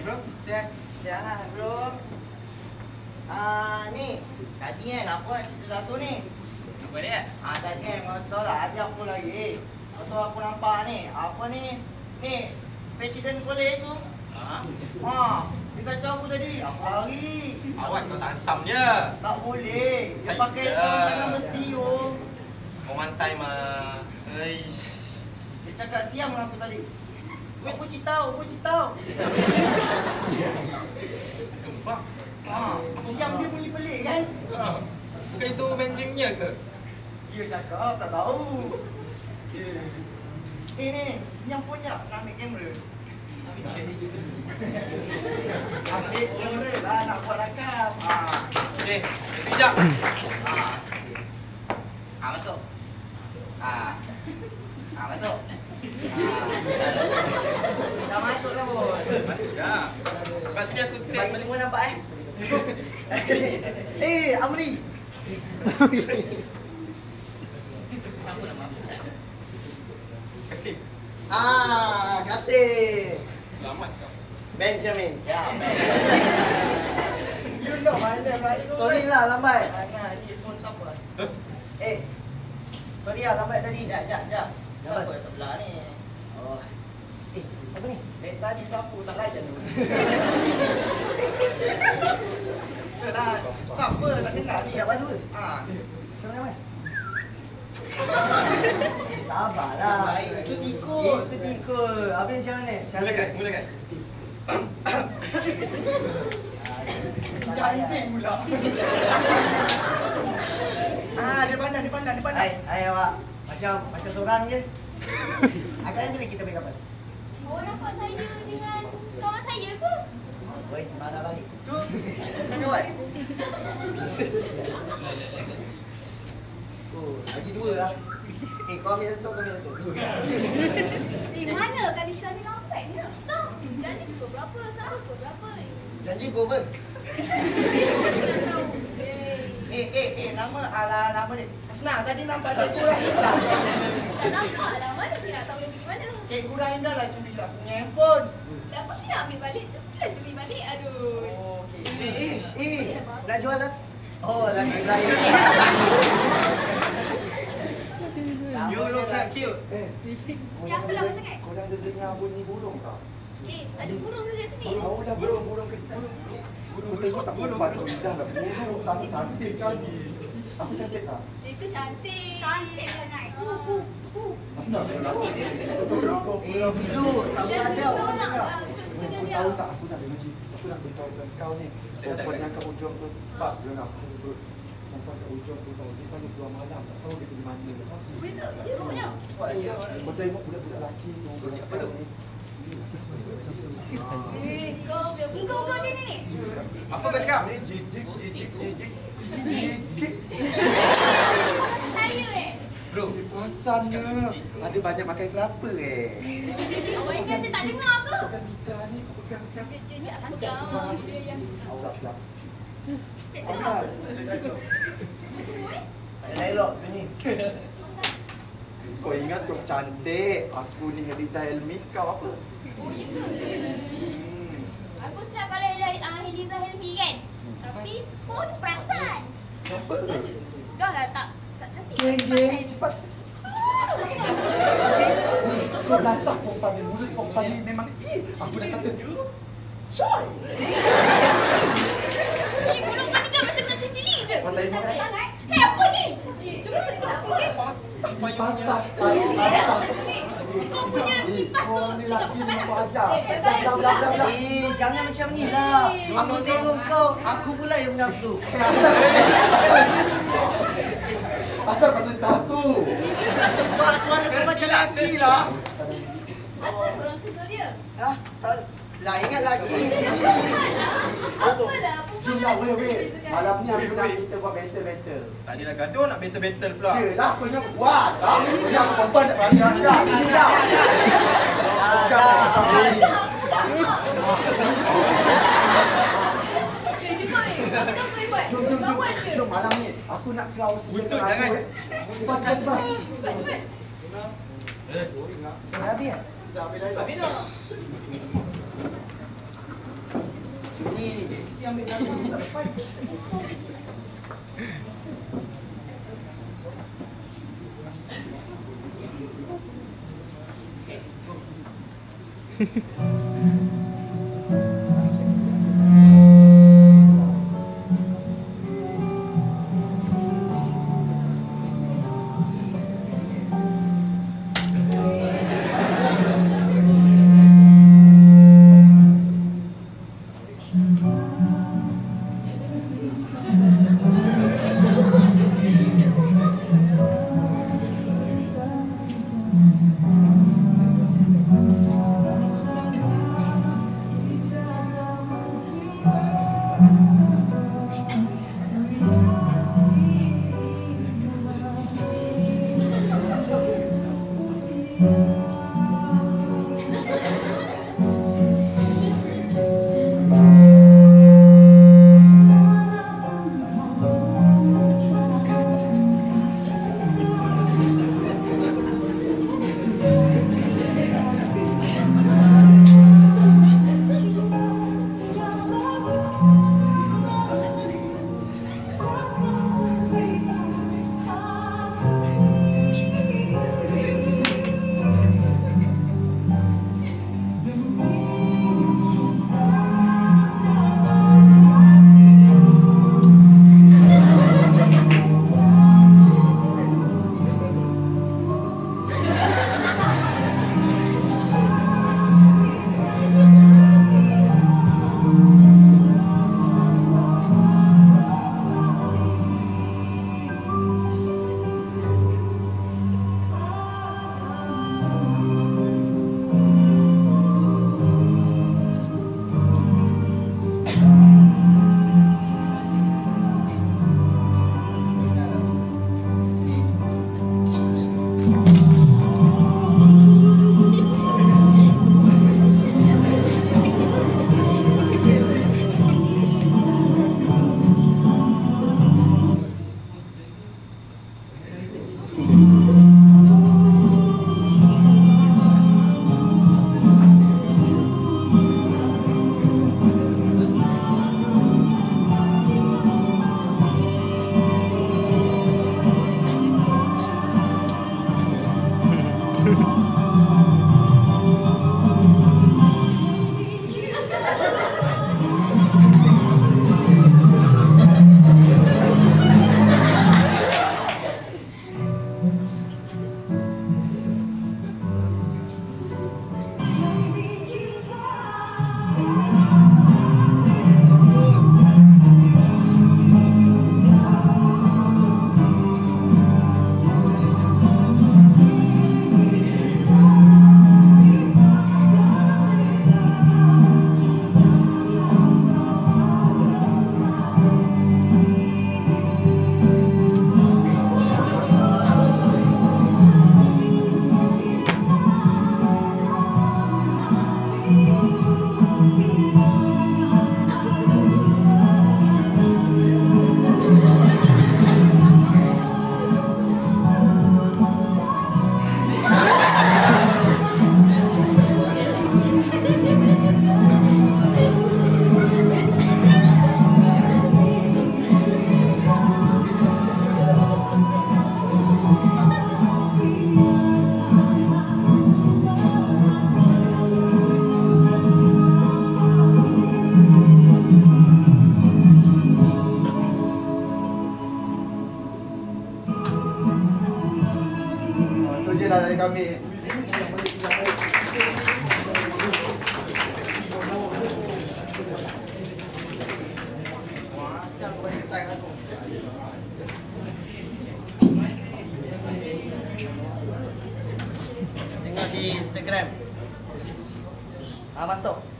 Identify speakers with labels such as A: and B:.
A: bro?
B: Sihat bro. Ni tadi kan aku nak cerita satu ni.
A: Apa dia?
B: Tadi kan kau tahu lah ada aku lagi. Kau tahu aku nampak ni. Apa ni? Ni Presiden Kolej tu. Dia kacau aku tadi. Aku lari.
C: Awak kau hantam je.
B: Tak boleh. Dia pakai sarung tangan besi tu.
C: Kau mantai mah.
B: Dia cakap siam lah aku tadi. Weh, puji tahu.
C: Gempak.
B: Siam dia bunyi pelik kan?
C: Bukan itu Mandarinnya ke?
B: Dia cakap tak tahu. Ni. Yang punya nak ambil kamera. Ambil kamera lah nak buat rakam.
C: Okey, sekejap.
B: Masuk. Masuk. Dah masuk dah bos.
C: Masuk dah. Kat sini aku set
B: Bagi semua nampak Amri. Siapa nama aku?
C: Kasih.
B: Kasih.
C: Selamat kau.
B: Benjamin. Ya, You know mana baik. Sorry lah lambat. Mana ni phone siapa? Sorry lah lambat tadi. Jap. Siapa sebelah ni? Siapa ni? Tadi sapu tak layan tu. Itulah. Siapa tak kenal ni? Kat Bandung. Siapa nama? Sabarlah. Itu tikut. Habis macam mana?
C: Mulakan.
B: Janjing pula. Dia pandang. Hai awak. Macam seorang je. Agaknya bila kita break up?
D: Awak nampak saya dengan kawan saya ke?
B: Weh, mana balik? Tu, kawan. Lagi dua lah. Kau ambil satu.
D: Mana kali Syah ni lambat ni? Tak. Janji pukul berapa? Satu pukul berapa?
B: Janji go ber.
D: Kita tak tahu.
B: Nama dia. Senang, tadi nampak cikgu Rahim lah.
D: Tak nampak lah. Mana dia nak tahu dia pergi mana?
B: Cikgu Rahim dah lah curi aku punya handphone.
D: Lah apa dia nak ambil balik? Dia curi balik. Aduh.
B: Nak jual lah? Lagi Rahim.
C: You look like cute.
D: Ya, selamat sangat.
E: Korang ada dengar bunyi burung tak?
D: Ada burung ke kat sini?
E: Tahulah burung kecil. Kau tengok tak burung batu lidah dah. Burung tak cantik kan? Aku cantik tak?
D: Itu cantik. Cantik sangat.
E: Asal kenapa?
B: Duduk. Tak boleh ada orang cakap.
E: Kau tahu tak aku nak beritahukan kau ni. Perempuan yang kat ujung tu sebab dia nak perut. Perempuan kat ujung tu tahu dia selalu keluar malam. Tak tahu dia pergi mana. Kau tahu
D: Boleh tak? Dia buruknya.
E: Kau tengok budak-budak lelaki tu.
C: Siapa tu?
D: Kau macam ni?
C: Apa kau cakap?
E: Ni jijik.
D: Saya
C: Bro,
E: Perasannya ada banyak makan kelapa
D: Awak ingat saya tak dengar ke?
E: Pegang gitar ni kau pegang macam
D: Dia pegang. Dia yang
E: aurat kelapa.
D: Asal?
B: Ada dialog sini.
E: Kau ingat kau cantik. Aku ni Heliza Helmi, kau apa?
D: Ya ke? Aku siap kalau Heliza Helmi kan? Tapi pun perasan.
E: Apa?
D: Dah lah tak cantik.
E: Geng, cepat. Kau dasar perempuan ni, mulut perempuan ni memang aku dah kata Coy!
D: Ni mulut kau ni kan macam nak cili je.
E: Kau tengok
D: sangat. Apa ni? Cuba sentuh aku kan?
E: patah.
D: Kau punya kipas tu
E: Kau ni lelaki ni kau ajar.
B: Jangan macam ni lah. Aku tengok kau, aku pula yang menafsu.
E: Pasal tahu.
B: Sebab suara kau macam lelaki lah.
D: Asal korang sentuh dia?
B: Tak. Lah ingat lagi.
D: Apalah.
E: Jom lah, weh. Malam ni aku nak kita buat battle.
C: tadi dah gaduh nak battle pula.
E: Yelah, aku ingat buat. Aku ingat perempuan tak berani anda. Ini dah. Jom malam ni. Aku nak kau
C: Buntut jangan.
E: Cepat.
B: Habis ya?
E: Dah habis dah.
C: Ni JTC ambil gambar tak dapat.
E: dari kami.
B: Tengok di Instagram. Masuk.